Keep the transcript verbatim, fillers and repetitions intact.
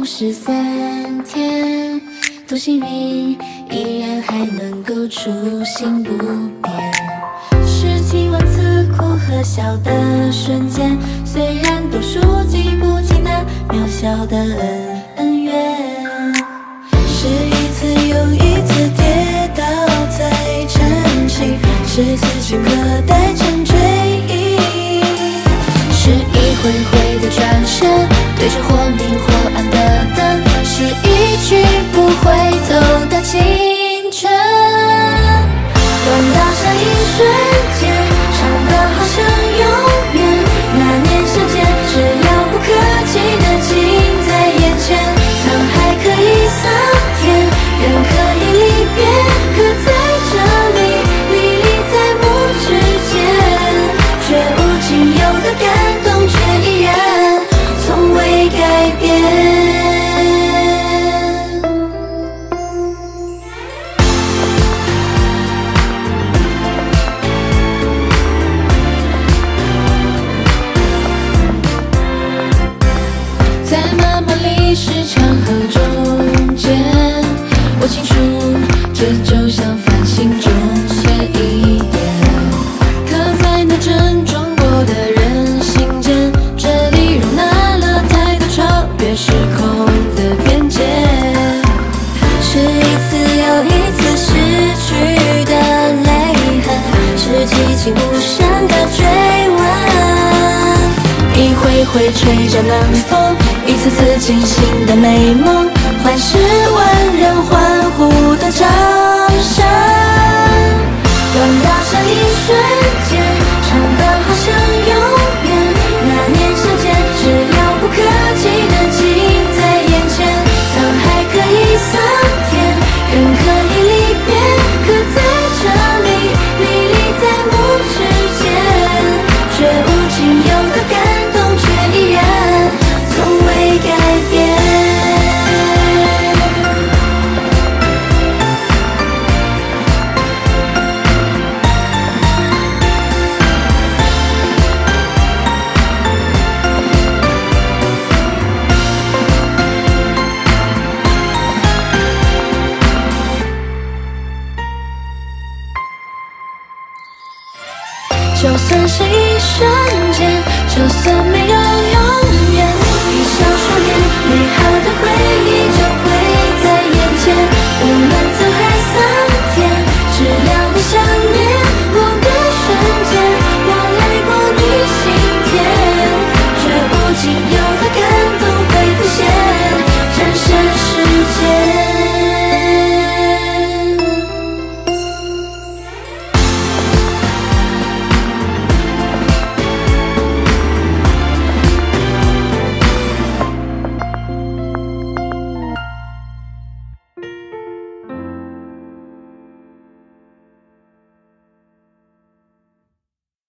十三天，多幸运，依然还能够初心不变。十几万次苦和笑的瞬间，虽然都数记不清那渺小的恩恩怨。是一次又一次跌倒在沉寂，是此时刻待成追忆。是一回回的转身，对着或明或暗的灯，是一去不回头的青春。短到像一瞬间，长到好像永远。那年相见，只遥不可及的近在眼前。沧海可以桑田，人可以离别，可在这里，历历在目之间。绝无仅有的感动，却依然从未改变。在漫漫历史长河中间，我清楚，这就像繁星中写一点，刻在那阵壮阔的人心间。这里容纳了太多超越时空的边界，是一次又一次失去的泪痕，是激情无声的追问。一回回吹着冷风，一次次惊醒的美梦，换十万人欢呼的掌声。短到像一瞬间，长到好像永远。那年相见，只遥不可及的近在眼前。沧海可以桑田，人可以离别，可在这里，历历在目之间。绝无仅有的感动，却依然从未改变。就算是一瞬